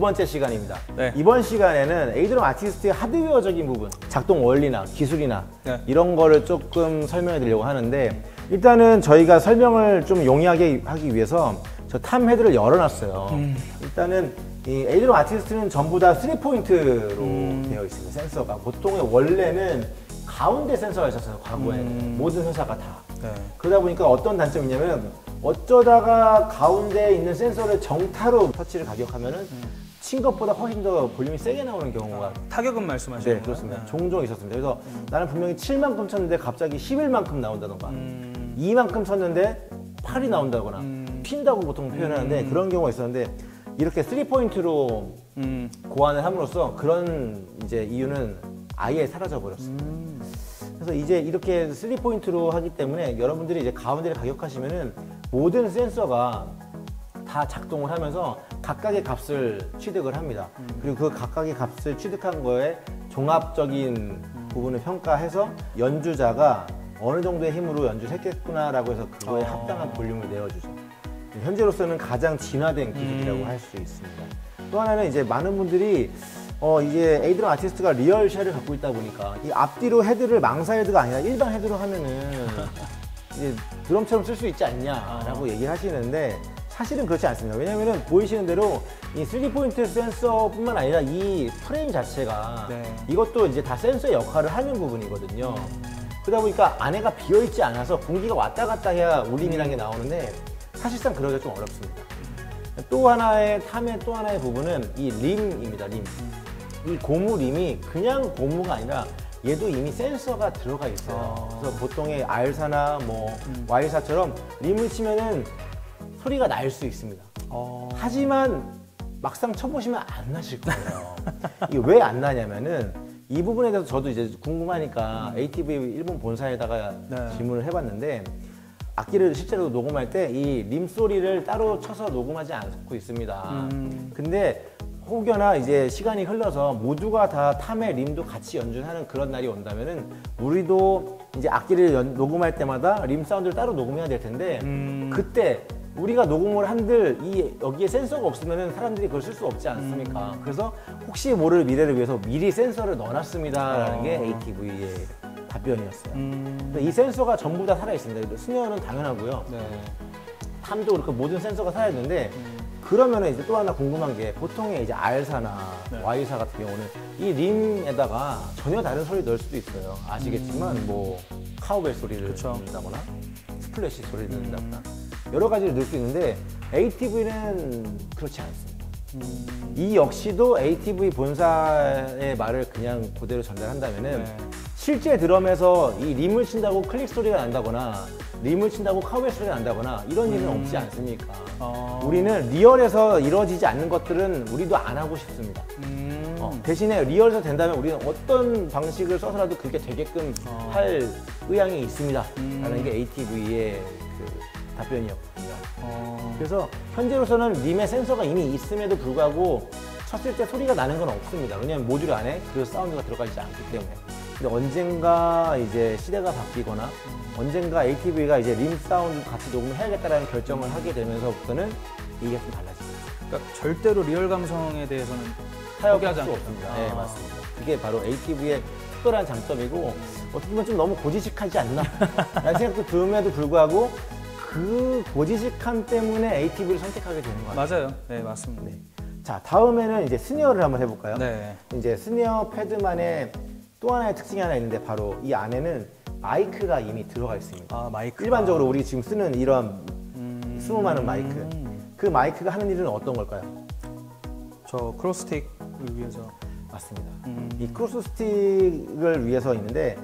번째 시간입니다. 네. 이번 시간에는 aDrum 아티스트의 하드웨어적인 부분, 작동 원리나 기술이나 이런 거를 조금 설명해 드리려고 하는데, 일단은 저희가 설명을 좀 용이하게 하기 위해서 저 탐 헤드를 열어놨어요. 일단은 이 aDrum 아티스트는 전부 다 3포인트로 되어 있습니다. 센서가 보통의 원래는 가운데 센서가 있었어요. 과거에는 모든 회사가 다. 그러다 보니까 어떤 단점이 있냐면, 어쩌다가 가운데에 있는 센서를 정타로 터치를 가격하면은 친 것보다 훨씬 더 볼륨이 세게 나오는 경우가 타격은 말씀하시는 네, 그렇습니다. 종종 있었습니다. 그래서 나는 분명히 7만큼 쳤는데 갑자기 11만큼 나온다던가 2만큼 쳤는데 8이 나온다거나 튄다고 보통 표현하는데 그런 경우가 있었는데, 이렇게 3포인트로 고안을 함으로써 그런 이제 이유는 아예 사라져 버렸습니다. 그래서 이제 이렇게 3포인트로 하기 때문에 여러분들이 이제 가운데를 가격하시면은 모든 센서가 다 작동을 하면서 각각의 값을 취득을 합니다. 그리고 그 각각의 값을 취득한 거에 종합적인 부분을 평가해서 연주자가 어느 정도의 힘으로 연주를 했겠구나라고 해서 그거에 합당한 볼륨을 내어주죠. 현재로서는 가장 진화된 기술이라고 할 수 있습니다. 또 하나는 이제 많은 분들이 이게 aDrum 아티스트가 리얼 쉘을 갖고 있다 보니까 이 앞뒤로 헤드를 망사 헤드가 아니라 일반 헤드로 하면은 이제 드럼처럼 쓸 수 있지 않냐라고 얘기를 하시는데, 사실은 그렇지 않습니다. 왜냐면은 보이시는 대로 이 3포인트 센서뿐만 아니라 이 프레임 자체가 이것도 이제 다 센서의 역할을 하는 부분이거든요. 그러다 보니까 안에가 비어있지 않아서 공기가 왔다 갔다 해야 울림이라는 게 나오는데, 사실상 그러기가 좀 어렵습니다. 또 하나의 탐의 또 하나의 부분은 이 림입니다. 림. 이 고무 림이 그냥 고무가 아니라 얘도 이미 센서가 들어가 있어요. 그래서 보통의 R사나 뭐 Y사처럼 림을 치면은 소리가 날 수 있습니다. 하지만 막상 쳐보시면 안 나실 거예요. 이게 왜 안 나냐면은, 이 부분에 대해서 저도 이제 궁금하니까 ATV 일본 본사에다가 질문을 해봤는데, 악기를 실제로 녹음할 때 이 림 소리를 따로 쳐서 녹음하지 않고 있습니다. 근데 혹여나 이제 시간이 흘러서 모두가 다 탐의 림도 같이 연주하는 그런 날이 온다면은, 우리도 이제 악기를 녹음할 때마다 림 사운드를 따로 녹음해야 될 텐데, 그때 우리가 녹음을 한들 여기에 센서가 없으면은 사람들이 그걸 쓸 수 없지 않습니까? 그래서 혹시 모를 미래를 위해서 미리 센서를 넣어놨습니다라는 게 ATV의 답변이었어요. 이 센서가 전부 다 살아있습니다. 스네어는 당연하고요. 탐도 그렇고 모든 센서가 살아있는데, 그러면은 이제 또 하나 궁금한 게, 보통의 이제 R사나 Y사 같은 경우는 이 림에다가 전혀 다른 소리 넣을 수도 있어요. 아시겠지만 뭐 카우벨 소리를 넣는다거나 스플래시 소리를 넣는다거나 여러 가지를 넣을 수 있는데, ATV는 그렇지 않습니다. 이 역시도 ATV 본사의 말을 그냥 그대로 전달한다면은, 실제 드럼에서 이 림을 친다고 클릭 소리가 난다거나 림을 친다고 카우벨 소리가 난다거나 이런 일은 없지 않습니까? 우리는 리얼에서 이루어지지 않는 것들은 우리도 안 하고 싶습니다. 대신에 리얼에서 된다면 우리는 어떤 방식을 써서라도 그게 되게끔 할 의향이 있습니다 라는 게 ATV의 그 답변이었거든요. 그래서 현재로서는 림의 센서가 이미 있음에도 불구하고 쳤을 때 소리가 나는 건 없습니다. 왜냐하면 모듈 안에 그 사운드가 들어가 있지 않기 때문에. 근데 언젠가 이제 시대가 바뀌거나 언젠가 ATV가 이제 림 사운드 같이 녹음을 해야겠다라는 결정을 하게 되면서부터는 이게 좀 달라집니다. 그러니까 절대로 리얼 감성에 대해서는 타협할 수 없습니다. 네, 맞습니다. 그게 바로 ATV의 특별한 장점이고, 어떻게 보면 좀 너무 고지식하지 않나 라는 생각도 듦에도 불구하고 그 고지식함 때문에 ATV를 선택하게 되는 것 같아요. 맞아요. 네, 맞습니다. 자, 다음에는 이제 스네어를 한번 해볼까요? 네. 이제 스네어 패드만의 또 하나의 특징이 하나 있는데, 바로 이 안에는 마이크가 이미 들어가 있습니다. 마이크. 일반적으로 우리 지금 쓰는 이런 수많은 마이크, 그 마이크가 하는 일은 어떤 걸까요? 저 크로스틱을 위해서. 맞습니다. 이 크로스 스틱을 위해서 있는데,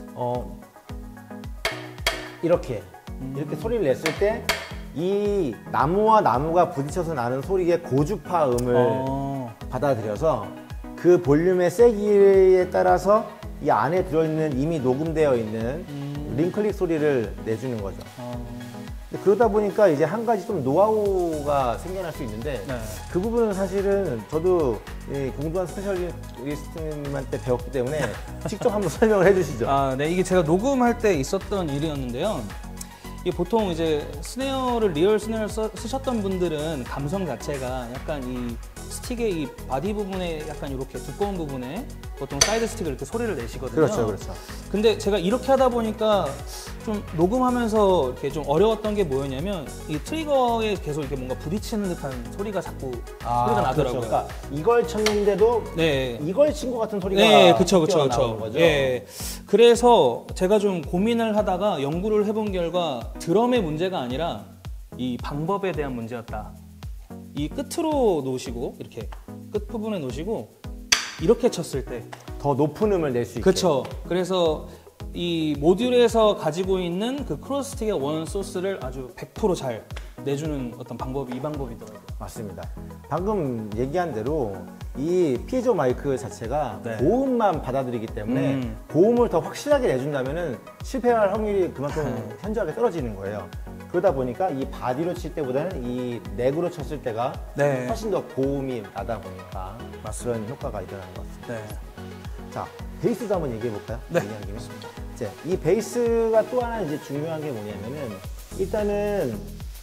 이렇게 소리를 냈을 때 이 나무와 나무가 부딪혀서 나는 소리의 고주파음을 받아들여서 그 볼륨의 세기에 따라서 이 안에 들어있는 이미 녹음되어 있는 링클릭 소리를 내주는 거죠. 그러다 보니까 이제 한 가지 좀 노하우가 생겨날 수 있는데, 그 부분은 사실은 저도 공부한 스페셜리스트님한테 배웠기 때문에 직접 한번 설명을 해주시죠. 네, 이게 제가 녹음할 때 있었던 일이었는데요. 이게 보통 이제 스네어를 리얼 스네어를 쓰셨던 분들은 감성 자체가 약간 이 스틱의 이 바디 부분에 약간 이렇게 두꺼운 부분에 보통 사이드 스틱을 이렇게 소리를 내시거든요. 그렇죠, 그렇죠. 근데 제가 이렇게 하다 보니까 좀 녹음하면서 이렇게 좀 어려웠던 게 뭐였냐면 이 트리거에 계속 이렇게 뭔가 부딪히는 듯한 소리가 자꾸 소리가 나더라고요. 그렇죠. 그러니까 이걸 쳤는데도 네. 이걸 친 것 같은 소리가 네, 그쵸. 나오는 거죠. 예. 그래서 제가 좀 고민을 하다가 연구를 해본 결과 드럼의 문제가 아니라 이 방법에 대한 문제였다. 이 끝으로 놓으시고 이렇게 끝 부분에 놓으시고 이렇게 쳤을 때 더 높은 음을 낼 수 있게. 그렇죠. 그래서 이 모듈에서 가지고 있는 그 크로스 스틱의 원 소스를 아주 100% 잘 내주는 어떤 방법이 이 방법이더라고요. 맞습니다. 방금 얘기한 대로 이 피에조 마이크 자체가 네. 고음만 받아들이기 때문에 고음을 더 확실하게 내준다면 실패할 확률이 그만큼 현저하게 떨어지는 거예요. 그러다 보니까 이 바디로 칠 때보다는 이 넥으로 쳤을 때가 네. 훨씬 더 고음이 나다 보니까 그런 효과가 일어나는 것 같습니다. 네. 자, 베이스도 한번 얘기해 볼까요? 네. 이제 이 베이스가 또 하나 이제 중요한 게 뭐냐면은 일단은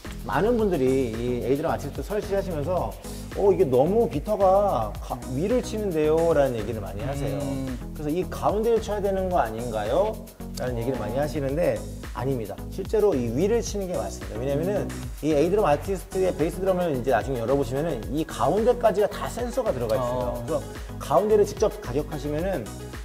많은 분들이 이 a드럼 아티스트 설치하시면서 이게 너무 비터가 위를 치는데요 라는 얘기를 많이 하세요. 그래서 이 가운데를 쳐야 되는 거 아닌가요? 라는 얘기를 많이 하시는데 아닙니다. 실제로 이 위를 치는 게 맞습니다. 왜냐면은 이 a드럼 아티스트의 베이스 드럼을 이제 나중에 열어보시면은 이 가운데까지가 다 센서가 들어가 있어요. 그래서 가운데를 직접 가격하시면은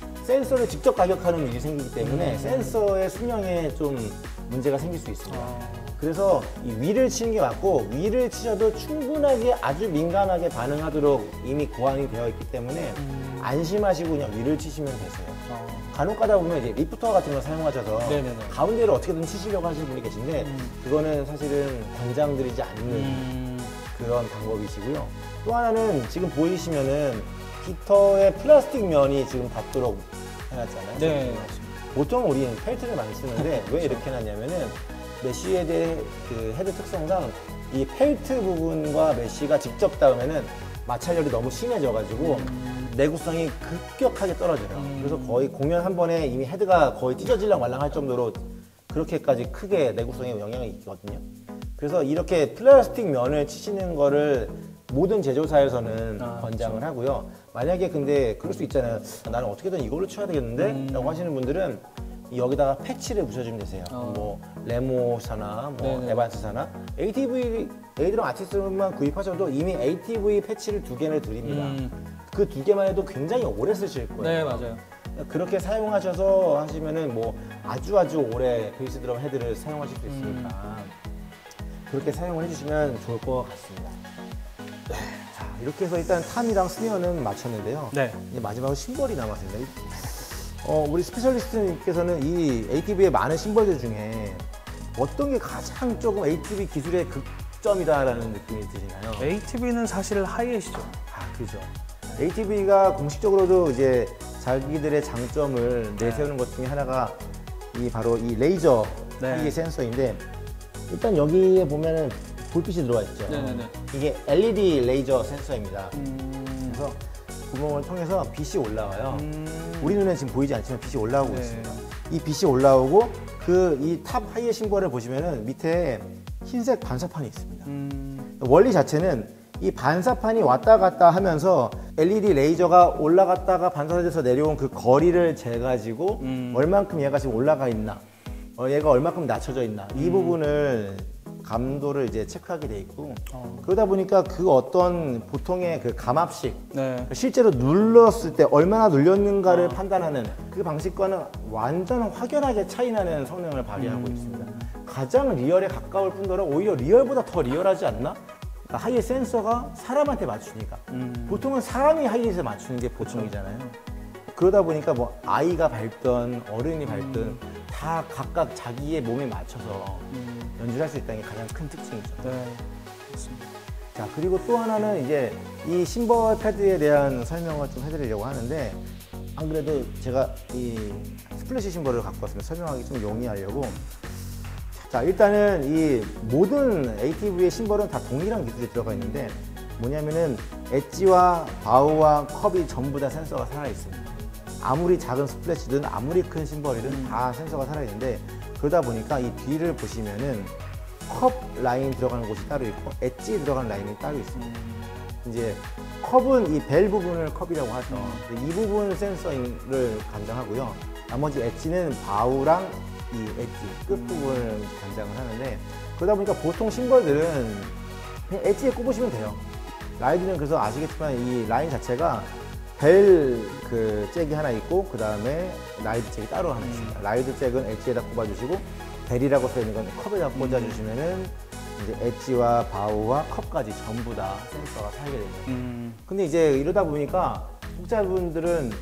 센서를 직접 가격하는 일이 생기기 때문에 센서의 수명에 좀 문제가 생길 수 있습니다. 그래서 이 위를 치는 게 맞고 위를 치셔도 충분하게 아주 민감하게 반응하도록 이미 고안이 되어 있기 때문에 안심하시고 그냥 위를 치시면 되세요. 간혹 가다 보면 이제 리프터 같은 걸 사용하셔서 네네네. 가운데를 어떻게든 치시려고 하시는 분이 계신데 그거는 사실은 권장드리지 않는 그런 방법이시고요. 또 하나는 지금 보이시면은 히터의 플라스틱 면이 지금 닿도록 해놨잖아요. 네. 보통 우리는 펠트를 많이 쓰는데 왜 이렇게 해놨냐면은 메쉬에 대해 그 헤드 특성상 이 펠트 부분과 메쉬가 직접 닿으면은 마찰력이 너무 심해져가지고 내구성이 급격하게 떨어져요. 그래서 거의 공연 한 번에 이미 헤드가 거의 찢어질랑 말랑할 정도로 그렇게까지 크게 내구성에 영향이 있거든요. 그래서 이렇게 플라스틱 면을 치시는 거를 모든 제조사에서는 권장을 하고요. 만약에 근데 그럴 수 있잖아요. 나는 어떻게든 이걸로 쳐야 되겠는데? 라고 하시는 분들은 여기다가 패치를 붙여주면 되세요. 뭐 레모사나 뭐 네네. 에반스사나 ATV a드럼 아티스트만 구입하셔도 이미 ATV 패치를 2개를 드립니다. 그 2개만 해도 굉장히 오래 쓰실 거예요. 네, 맞아요. 그렇게 사용하셔서 하시면은 뭐 아주 오래 베이스 드럼 헤드를 사용하실 수 있으니까 그렇게 사용을 해주시면 좋을 것 같습니다. 자, 이렇게 해서 일단 탐이랑 스네어는 맞췄는데요. 네. 이제 마지막으로 심벌이 남았습니다. 우리 스페셜리스트님께서는 이 ATV의 많은 심벌들 중에 어떤 게 가장 조금 ATV 기술의 극점이다라는 느낌이 드시나요? ATV는 사실 하이햇이죠. 그죠. ATV가 공식적으로도 이제 자기들의 장점을 내세우는 것 중에 하나가 바로 이 레이저 하이의 센서인데 일단 여기에 보면은 불빛이 들어와 있죠. 네네네. 이게 LED 레이저 센서입니다. 그래서 구멍을 통해서 빛이 올라와요. 우리 눈에는 지금 보이지 않지만 빛이 올라오고 있습니다. 이 빛이 올라오고 이 탑 하이의 심벌을 보시면은 밑에 흰색 반사판이 있습니다. 원리 자체는 이 반사판이 왔다 갔다 하면서 LED 레이저가 올라갔다가 반사돼서 내려온 그 거리를 재가지고 얼만큼 얘가 지금 올라가 있나, 얘가 얼만큼 낮춰져 있나 이 부분을 감도를 이제 체크하게 돼 있고 그러다 보니까 그 어떤 보통의 그 감압식 실제로 눌렀을 때 얼마나 눌렸는가를 판단하는 그 방식과는 완전 확연하게 차이나는 성능을 발휘하고 있습니다. 가장 리얼에 가까울 뿐더러 오히려 리얼보다 더 리얼하지 않나? 그러니까 하이의 센서가 사람한테 맞추니까 보통은 사람이 하이에서 맞추는 게 보통이잖아요. 그러다 보니까 뭐 아이가 밟든 어른이 밟든 다 각각 자기의 몸에 맞춰서 연주를 할 수 있다는 게 가장 큰 특징이죠. 네, 그렇습니다. 자, 그리고 또 하나는 이제 이 심벌 패드에 대한 설명을 좀 해드리려고 하는데 안 그래도 제가 이 스플래시 심벌을 갖고 왔으면 설명하기 좀 용이하려고 자, 일단은 이 모든 ATV의 심벌은 다 동일한 기술이 들어가 있는데 뭐냐면은 엣지와 바우와 컵이 전부 다 센서가 살아있습니다. 아무리 작은 스플래시든 아무리 큰 심벌이든 다 센서가 살아있는데 그러다 보니까 이 뒤를 보시면은 컵 라인 들어가는 곳이 따로 있고 엣지 들어가는 라인이 따로 있습니다. 이제 컵은 이 벨 부분을 컵이라고 하죠. 이 부분 센서를 관장하고요. 나머지 엣지는 바우랑 이 엣지 끝부분을 관장을 하는데, 그러다 보니까 보통 심벌들은 그냥 엣지에 꼽으시면 돼요. 라이드는 그래서 아시겠지만 이 라인 자체가 벨 그 잭이 하나 있고, 그 다음에 라이드 잭이 따로 하나 있습니다. 라이드 잭은 엣지에다 꼽아주시고, 벨이라고 써있는 건 컵에다 꽂아주시면은 이제 엣지와 바우와 컵까지 전부 다 센서가 살게 됩니다. 근데 이제 이러다 보니까 독자분들은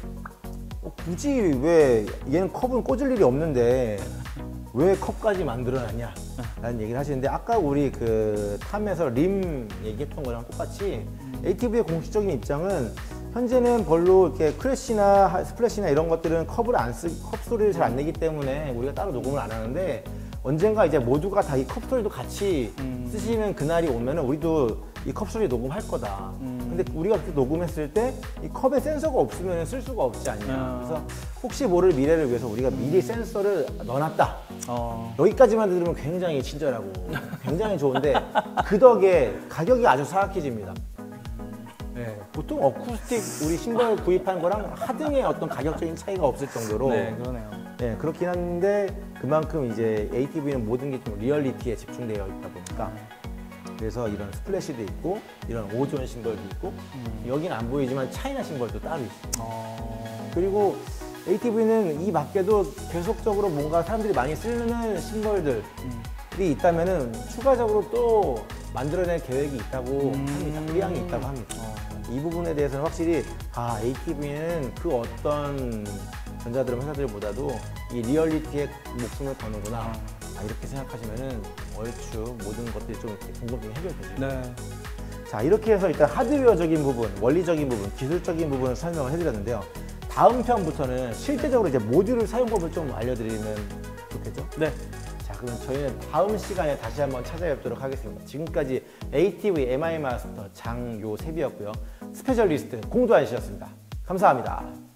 굳이 왜 얘는 컵은 꽂을 일이 없는데 왜 컵까지 만들어놨냐 라는 얘기를 하시는데, 아까 우리 그 탐에서 림 얘기했던 거랑 똑같이 ATV의 공식적인 입장은 현재는 별로 이렇게 크래쉬나 스플래시나 이런 것들은 컵을 컵 소리를 잘 안 내기 때문에 우리가 따로 녹음을 안 하는데, 언젠가 이제 모두가 다 이 컵 소리도 같이 쓰시는 그날이 오면은 우리도 이 컵 소리 녹음할 거다. 근데 우리가 그렇게 녹음했을 때 이 컵에 센서가 없으면 쓸 수가 없지 않냐. 그래서 혹시 모를 미래를 위해서 우리가 미리 센서를 넣어놨다. 여기까지만 들으면 굉장히 친절하고 굉장히 좋은데, 그 덕에 가격이 아주 사악해집니다. 네, 보통 어쿠스틱 우리 신발 구입한 거랑 하등의 어떤 가격적인 차이가 없을 정도로. 네, 그러네요. 네, 그렇긴 한데 그만큼 이제 ATV는 모든 게 좀 리얼리티에 집중되어 있다 보니까, 그래서 이런 스플래시도 있고 이런 오존 심벌도 있고, 여긴 안 보이지만 차이나 심벌도 따로 있어요. 그리고 ATV는 이 밖에도 계속적으로 뭔가 사람들이 많이 쓰는 심벌들이 있다면은 추가적으로 또 만들어낼 계획이 있다고 합니다. 의향이 있다고 합니다. 이 부분에 대해서는 확실히 ATV는 그 어떤 전자드럼 회사들보다도 이 리얼리티에 목숨을 거는구나, 이렇게 생각하시면은 얼추 모든 것들이 좀 이렇게 궁금증이 해결되죠. 네. 자, 이렇게 해서 일단 하드웨어적인 부분, 원리적인 부분, 기술적인 부분을 설명을 해드렸는데요. 다음 편부터는 실제적으로 이제 모듈 사용법을 좀 알려드리면 좋겠죠? 네. 자, 그럼 저희는 다음 시간에 다시 한번 찾아뵙도록 하겠습니다. 지금까지 ATV MI 마스터 장요셉이었고요. 스페셜리스트 공도환 씨였습니다. 감사합니다.